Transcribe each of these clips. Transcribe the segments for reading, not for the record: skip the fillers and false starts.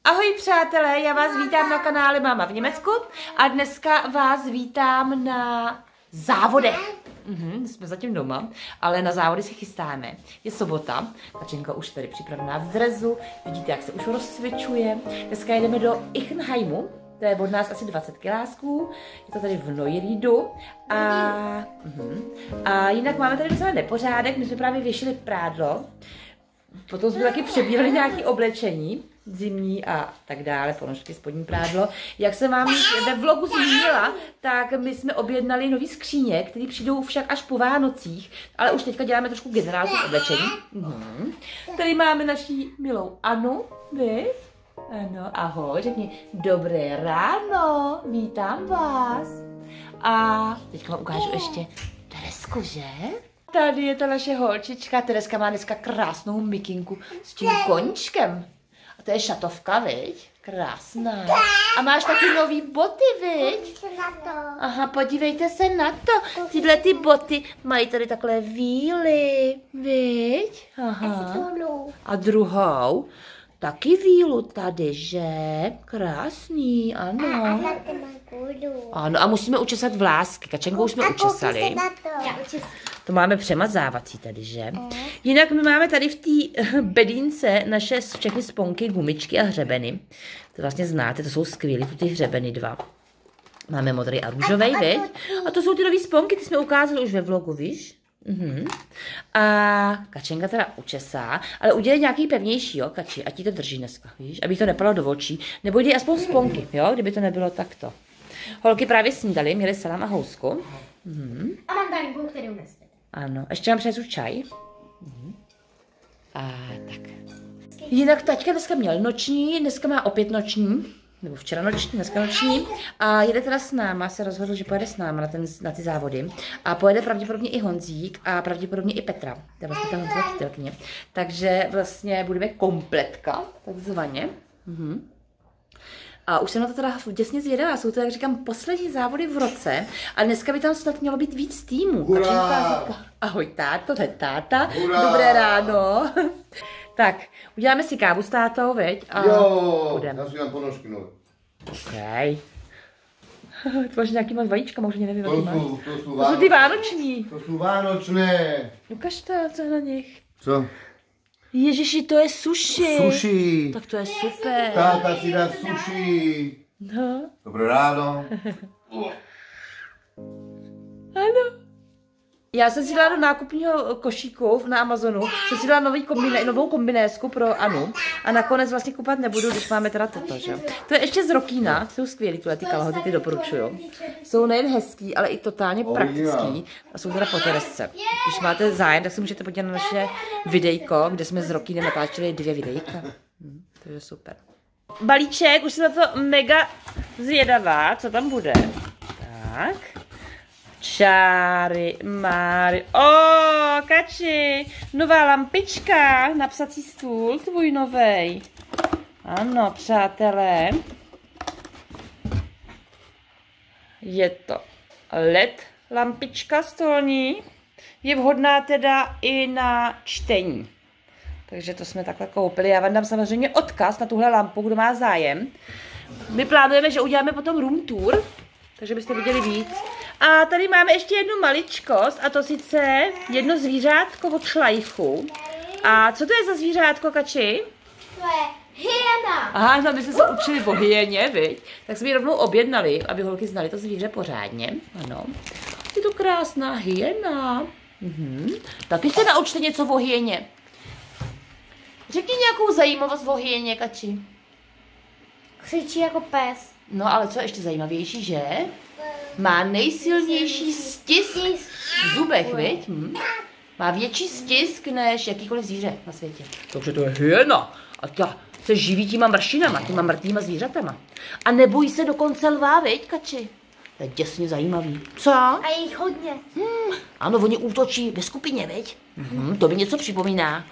Ahoj přátelé, já vás vítám na kanále Máma v Německu a dneska vás vítám na závodech. Jsme zatím doma, ale na závody se chystáme. Je sobota, Kačenka už tady připravená v drezu, vidíte, jak se už rozcvičuje. Dneska jedeme do Ichenheimu, to je od nás asi 20 kilásků, je to tady v Neuridu a jinak máme tady docela nepořádek, my jsme právě věšili prádlo, potom jsme taky přebírali nějaké oblečení, zimní a tak dále, ponožky, spodní prádlo. Jak jsem vám ve vlogu zmínila, tak my jsme objednali nový skříně, které přijdou však až po Vánocích, ale už teďka děláme trošku generálku oblečení. Tady máme naší milou Anu, vy? Ano, ahoj, řekni dobré ráno, vítám vás. A teďka vám ukážu ještě Teresku, že? Tady je ta naše holčička, Tereska má dneska krásnou mikinku s tím koníčkem. A to je šatovka, viď? Krásná. A máš taky nový boty, viď? Aha, podívejte se na to. Tyhle ty boty mají tady takhle víly, viď? Aha. A druhou taky vílu tady, že? Krásný, ano. Ano, a musíme učesat vlásky. Kačenku už jsme učesali. To máme přemazávací tady, že? Jinak my máme tady v té bedínce naše všechny sponky, gumičky a hřebeny. To vlastně znáte, to jsou skvělé, ty hřebeny dva. Máme modrý a růžový, viď? A to jsou ty nový sponky, ty jsme ukázali už ve vlogu, víš? A Kačenka teda učesá, ale udělej nějaký pevnější, jo, Kači, ať ti to drží dneska, víš? Aby to nepadlo do očí. Nebo jde aspoň sponky, jo, kdyby to nebylo takto. Holky právě snídali, měli salám a housku. A mandarinku, kterou nesmíte. Ano, ještě vám přinesu čaj. A tak. Jinak taťka dneska měl noční, dneska má opět noční. Nebo včera noční, dneska noční. A jede teda s náma, se rozhodl, že pojede s náma na ty závody. A pojede pravděpodobně i Honzík a pravděpodobně i Petra. To je vlastně ta Honzová přítelkyně. Takže vlastně budeme kompletka, takzvaně. A už jsem na to teda děsně zvědavá, jsou to, jak říkám, poslední závody v roce a dneska by tam snad mělo být víc týmů. Ahoj táto, to je táta, dobré ráno. Tak, uděláme si kávu s tátou, veď? A půjdeme. Já si dám ponožky, no. Okej. To máš nějakýma vajíčkama, už mě nevím, jaký máš. To jsou ty vánoční. To jsou vánočné. Ukaž to, co je na nich. Co? Ježiši, to je sushi. Sushi. Tak to je super. Táta si dá sushi. No. Dobré ráno. Ano. Já jsem si dala do nákupního košíku na Amazonu, jsem si dala novou kombinézku pro Anu a nakonec vlastně kupovat nebudu, když máme teda toto, že? To je ještě z Rokína, jsou skvělý, tyhle ty kalhoty, ty doporučuju. Jsou nejen hezký, ale i totálně praktický a jsou teda po Teresce. Když máte zájem, tak si můžete podívat na naše videjko, kde jsme s Rokínem natáčeli 2 videjka. To je super. Balíček, už jsem na to mega zvědavá, co tam bude. Tak. Čáry, Máry. Kači, nová lampička na psací stůl, tvůj novej. Ano, přátelé. Je to LED lampička stolní. Je vhodná teda i na čtení. Takže to jsme takhle koupili. Já vám dám samozřejmě odkaz na tuhle lampu, kdo má zájem. My plánujeme, že uděláme potom room tour, takže byste viděli víc. A tady máme ještě jednu maličkost, a to sice jedno zvířátko od šlajchu. A co to je za zvířátko, Kači? To je hyena. Aha, no my jsme se učili o hyeně, viď? Tak jsme ji rovnou objednali, aby holky znali to zvíře pořádně. Ano. Je to krásná hyena. Taky se naučte něco o hyeně. Řekni nějakou zajímavost o hyeně, Kači. Křičí jako pes. No ale co je ještě zajímavější, že? Má nejsilnější stisk v zubech, viď? Má větší stisk než jakýkoliv zvíře na světě. Takže to je hyena. A ta se živí těma mršinama, těma mrtvýma zvířatama. A nebojí se dokonce lva, viď, Kači? To je děsně zajímavý. Co? A je jich hodně. Ano, oni útočí ve skupině, viď? To by něco připomíná.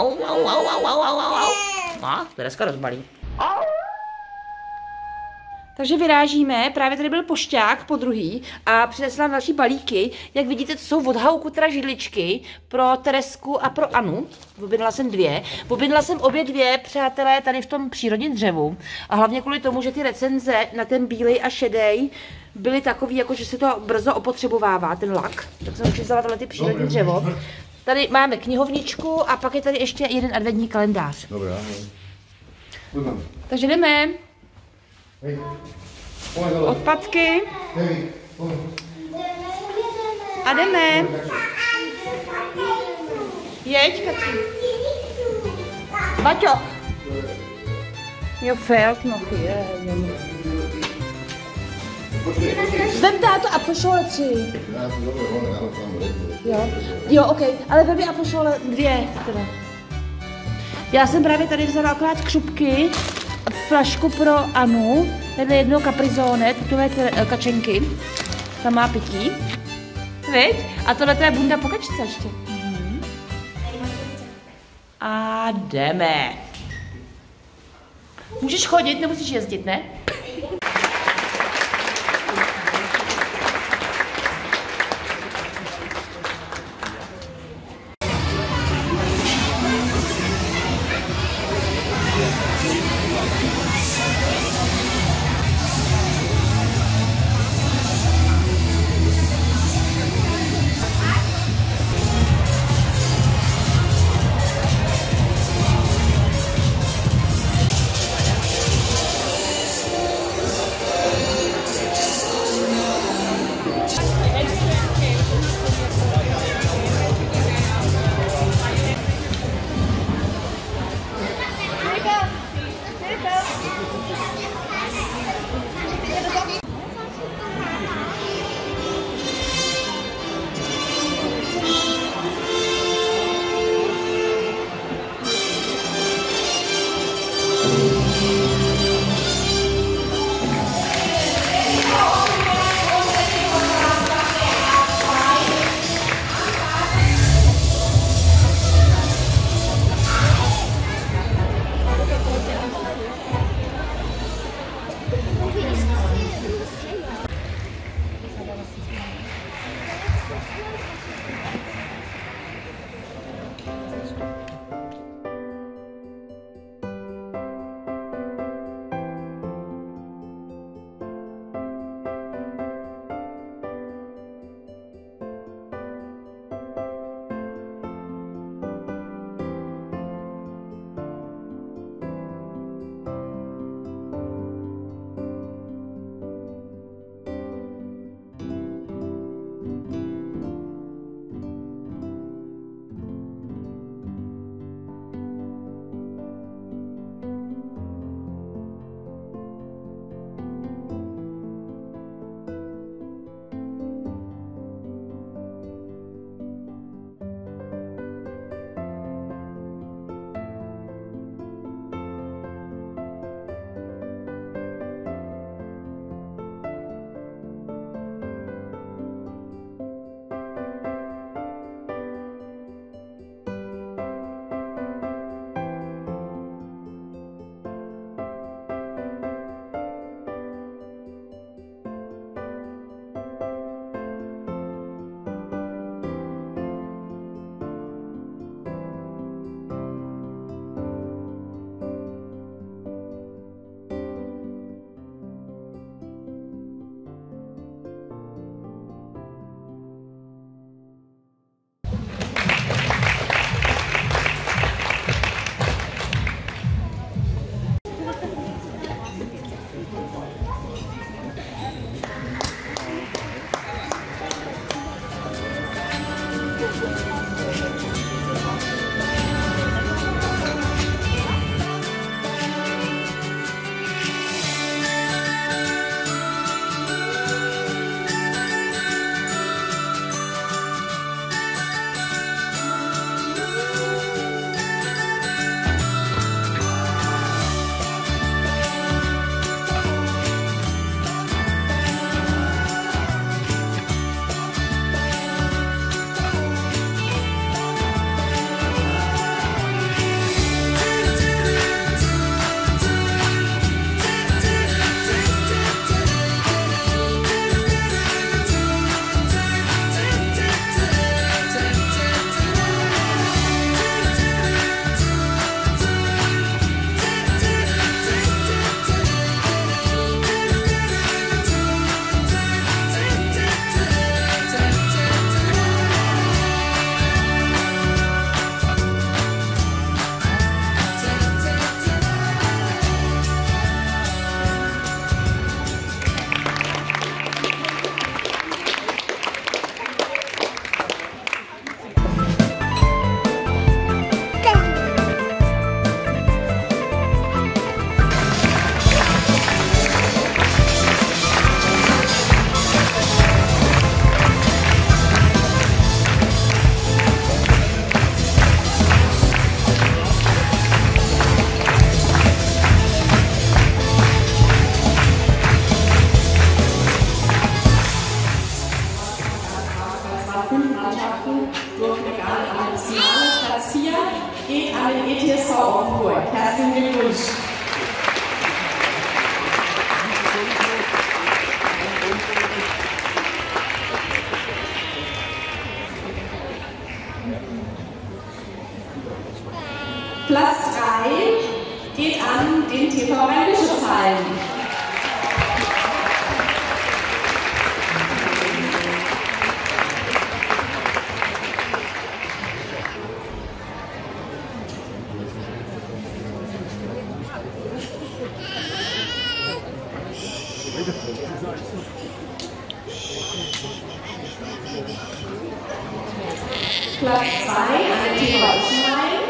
A, Tereska rozbalí. Takže vyrážíme, právě tady byl pošťák po druhý a přinesl nám další balíky. Jak vidíte, to jsou od Hauku teda židličky pro Teresku a pro Anu. Objednala jsem 2. Objednala jsem obě 2, přátelé, tady v tom přírodním dřevu. A hlavně kvůli tomu, že ty recenze na ten bílej a šedej byly takový, jako že se to brzo opotřebovává, ten lak. Tak jsem už vzala tohle ty přírodní dřevo. Tady máme knihovničku a pak je tady ještě jeden adventní kalendář. Dobrá. Takže jdeme. Odpadky. A jdeme. Jeď, Katří. Baťo. Jo, felt noch hier. Vem táto Apfelschorle 3. Jo, ok, ale vem mi Apfelschorle 2 teda. Já jsem právě tady vzala akorát křupky, flašku pro Anu, tady jedno kaprizone, takové kačenky, tam má pití. Viď? A tohle je bunda po kačce ještě. A jdeme. Můžeš chodit, nemusíš jezdit, ne? den TV Rheinbischof zeigen. Platz 2 an der TV Rheinbischof.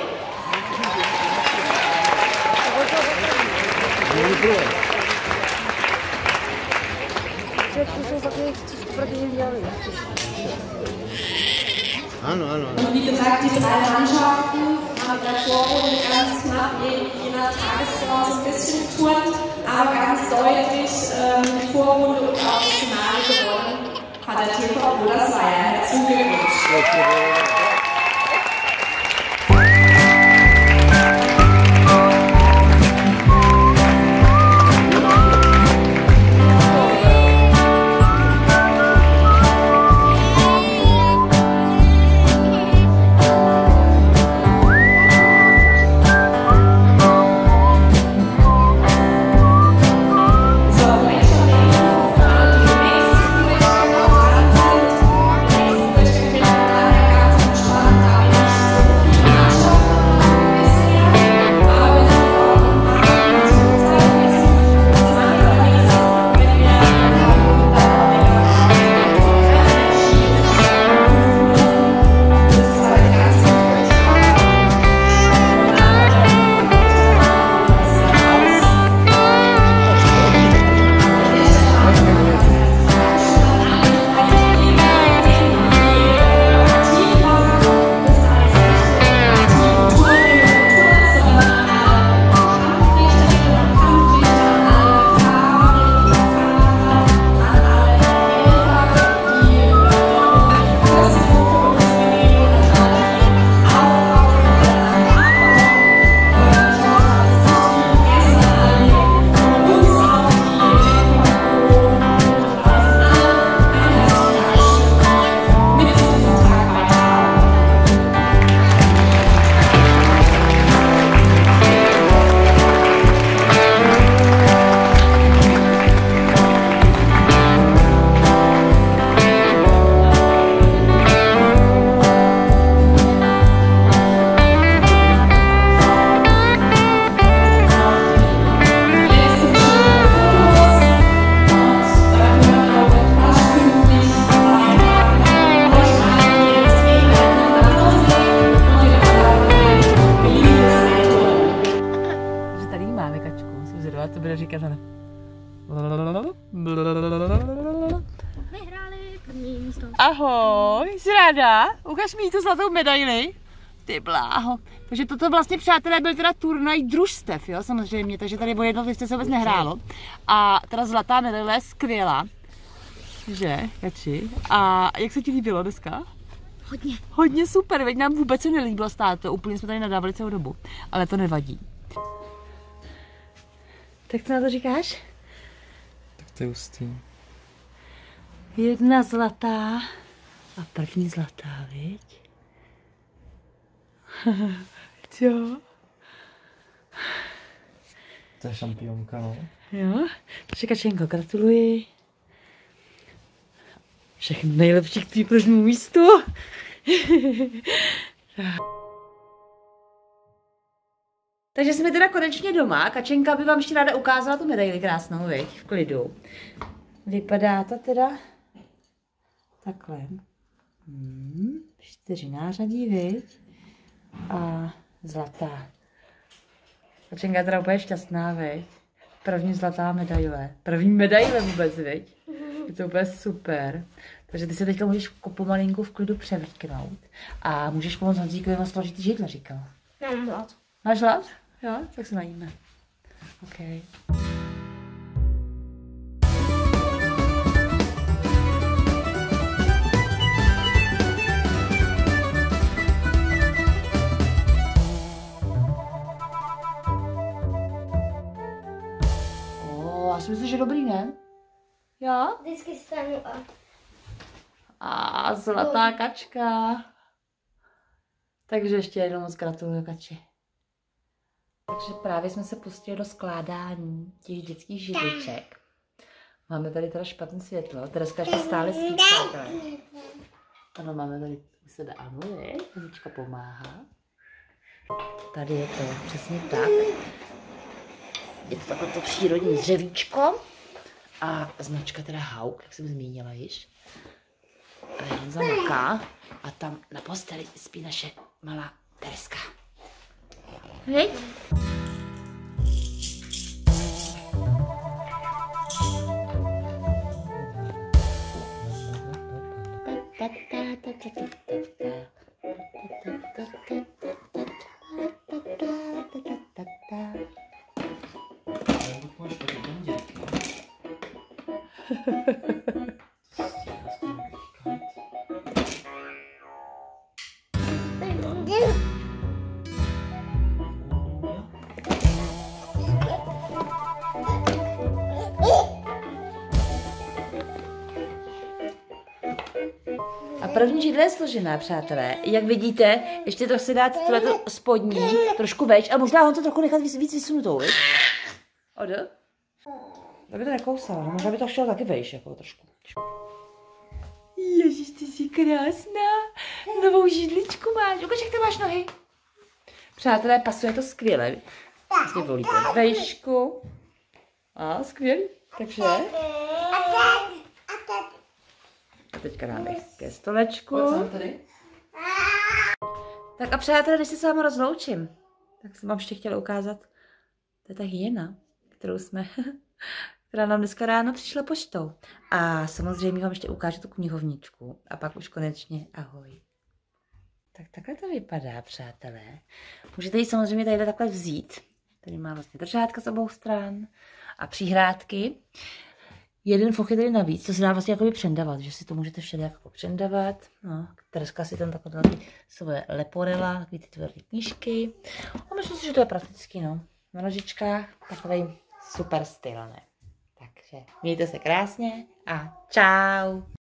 Und wie gesagt, die drei Mannschaften haben in der Vorrunde ganz knapp je nach Tagesform so ein bisschen geturnt, aber ganz deutlich die Vorrunde und auch das Finale gewonnen hat der TV Obersweier. Herzlichen Glückwunsch. to bude říkat, ale... Vyhráli první místo. Ahoj, jsi ráda? Ukaž mi tu zlatou medaili. Ty bláho. Takže toto vlastně, přátelé, byl teda turnaj družstev, jo, samozřejmě, takže tady o jednotlivce se vůbec nehrálo. A teda zlatá medaile je skvělá. Že, Kači? A jak se ti líbilo dneska? Hodně. Hodně super, veď nám vůbec se nelíbilo stát, to úplně jsme tady nadávali celou dobu. Ale to nevadí. Tak co na to říkáš? Tak to je hustý. Jedna zlatá a první zlatá, viď? Jo. To je šampionka, no. Jo, takže Kačenko, gratuluji. Všechno nejlepší k tvým prvnímu místu. Takže jsme teda konečně doma. Kačenka by vám ještě ráda ukázala tu medaili krásnou, viď? V klidu. Vypadá to teda takhle. 4 nářadí, viď? A zlatá. Kačenka je teda úplně šťastná, viď? První zlatá medaile. První medaile vůbec, viď? Je to úplně super. Takže ty se teďka můžeš pomalinku v klidu převrknout. A můžeš pomoct Honzíkovi složit židle, říkal. Já mám hlad. Máš hlad? Jo? Tak se najíme. OK. Já si myslím, že dobrý, ne? Jo? Vždycky stanu A zlatá kačka. Takže ještě jednou moc gratuluju, Kači. Takže právě jsme se pustili do skládání těch dětských židliček. Máme tady teda špatné světlo. Tereska ještě stále spí. Ano, máme tady u sebe Anu, je? Anička pomáhá. Tady je to přesně tak. Je to takové to přírodní dřevíčko. A značka teda Hauk, jak jsem zmínila již. A jen zamaká. A tam na posteli spí naše malá Tereska. Hej. A první židle je složená, přátelé. Jak vidíte, ještě to chci dát tohleto spodní, trošku vejš a možná ho to trochu nechat víc vysunutou, viď? Odo? Tak by to nekousalo, no možná by to chtělo taky vejš, jako trošku. Ježiš, ty jsi krásná. Novou židličku máš. Ukaž, jak ty máš nohy. Přátelé, pasuje to skvěle. Vlastně volíte vejšku. A skvělý. Takže. A teďka dáme ke stolečku. Tak a přátelé, když se s vámi rozloučím, tak jsem vám ještě chtěla ukázat. To je ta hyena, která nám dneska ráno přišla poštou. A samozřejmě vám ještě ukážu tu knihovničku. A pak už konečně ahoj. Tak takhle to vypadá, přátelé. Můžete ji samozřejmě tady takhle vzít. Tady má vlastně držátka z obou stran a příhrádky. Jeden foch je tady navíc, to se dá vlastně jakoby přendavat, že si to můžete všelijak jako přendavat. No, Tereska si tam takhle svoje leporela, takový ty tvrdé knížky. A myslím si, že to je prakticky, no. Na nožičkách takový super styl, ne? Takže mějte se krásně a čau.